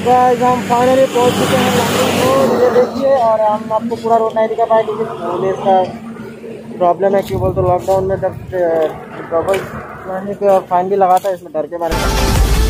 Guys हम finally पहुंच चुके हैं लमडिंग रोड, ये देखिए। और हम आपको पूरा रोड नहीं दिखा पाए क्योंकि पुलिस का प्रॉब्लम है। क्यों बोलते लॉकडाउन में जब ट्रबल पे और फाइन भी लगा था, इसमें डर के बारे में।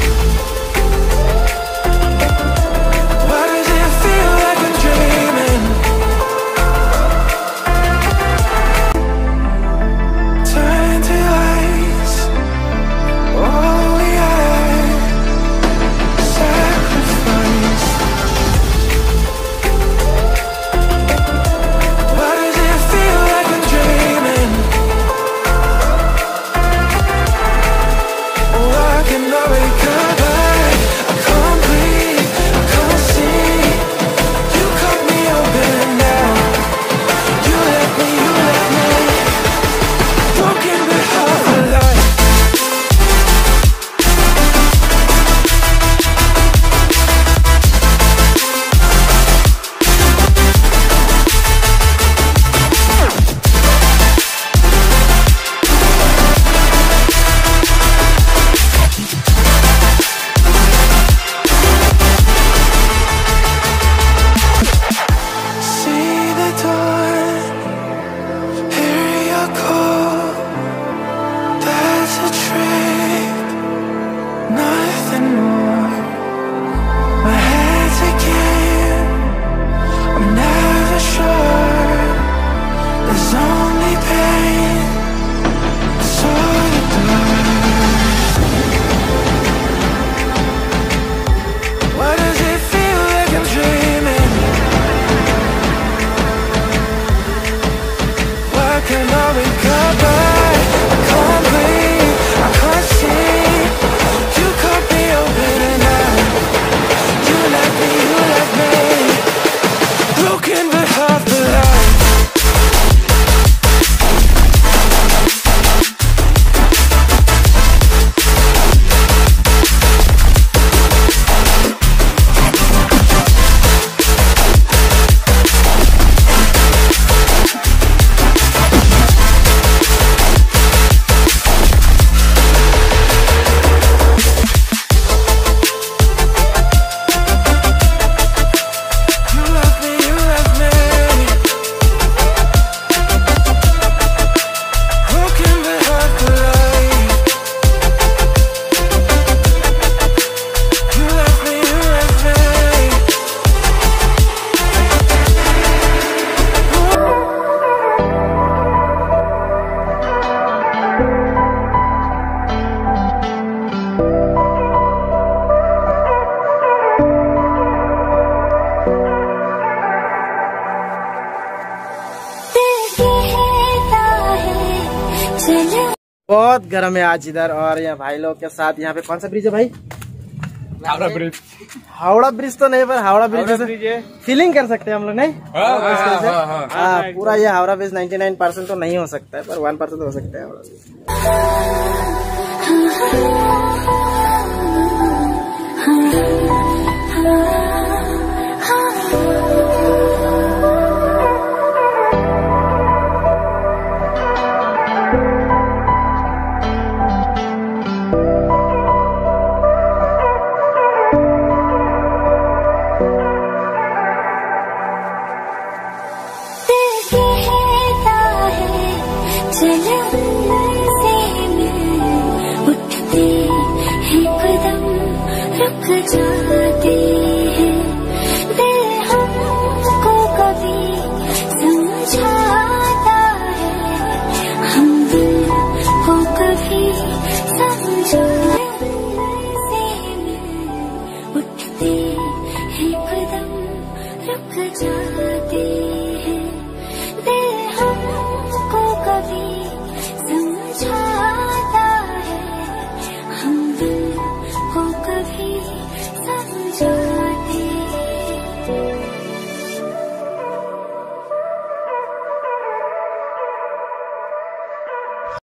बहुत गर्म है आज इधर। और यहाँ भाई लोग के साथ यहाँ पे कौन सा ब्रिज है भाई? हावड़ा ब्रिज। हावड़ा ब्रिज तो नहीं, पर हावड़ा ब्रिज है, फीलिंग कर सकते हैं हम लोग। नहीं पूरा ये हावड़ा ब्रिज 99% तो नहीं हो सकता है, पर 1% हो सकता है हावड़ा ब्रिज। उठते हैं कदम रुक जा।